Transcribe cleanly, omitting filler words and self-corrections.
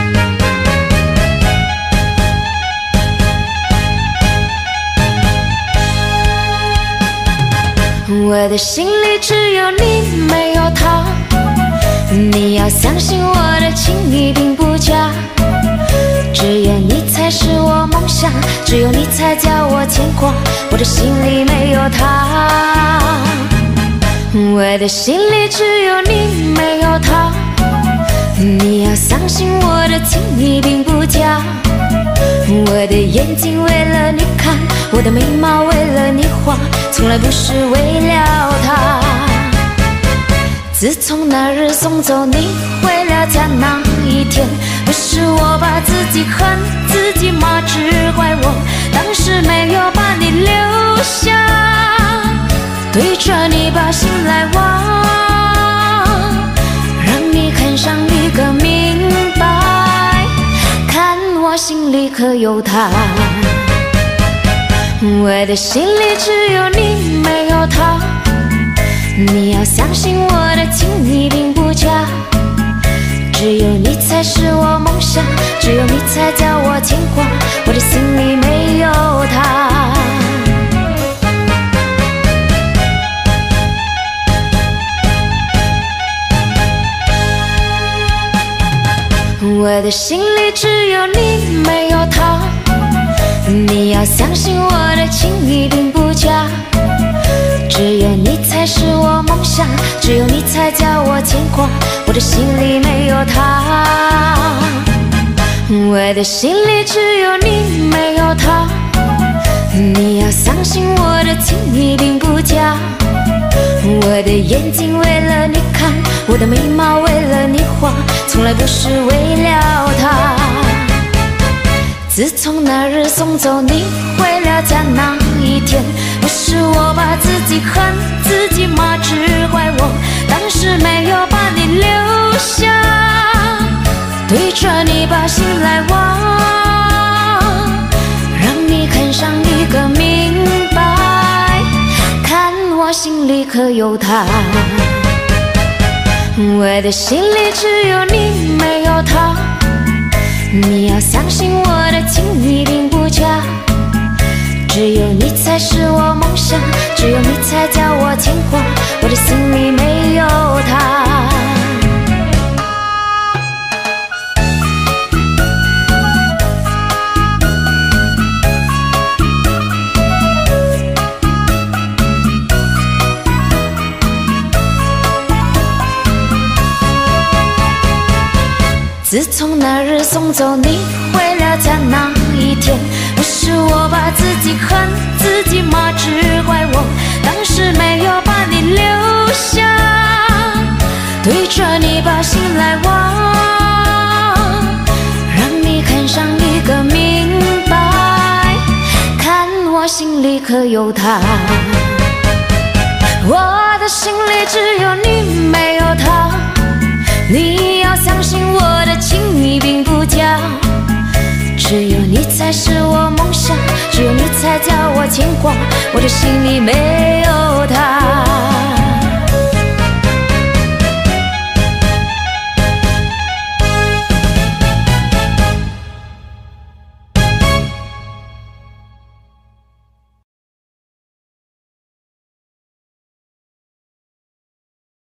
我的心里只有你，没有他。你要相信我的情意并不假，只有你才是我梦想，只有你才叫我牵挂。我的心里没有他，我的心里只有你，没有他。你要相信我的情意并不假，我的眼睛为了你看，我的眉毛为了你画，从来不是为了他。自从那日送走你回了家那一天，不是我把自己恨自己骂，只怪我当时没有把你留下，对着你把心来挖，让你看上一个明白，看我心里可有他。我的心里只有你，没有他。你要相信我的情意并不假，只有你才是我梦想，只有你才叫我牵挂。我的心里没有他。我的心里只有你，没有他。你要相信我的情意并不假，只有你才是我梦想，只有你才叫我牵挂。我的心里没有他，我的心里只有你，没有他。你要相信我的情意并不假，我的眼睛为了你看，我的眉毛为了你画，从来不是为了他。自从那日送走你回了家那一天，不是我把自己恨自己骂，只怪我当时没有把你留下，对着你把心来挖，让你看上一个明白，看我心里可有他。我的心里只有你，没有他。你要相信我的情意并不假，只有你才是我梦想，只有你才叫我牵挂。我的心里没有他。自从那日送走你回了家那一天，不是我把自己恨自己骂，只怪我当时没有把你留下，对着你把心来挖，让你看上一个明白，看我心里可有他。我的心里只有你，没有他。你要相信我的情意并不假，只有你才是我梦想，只有你才叫我牵挂。我的心里没有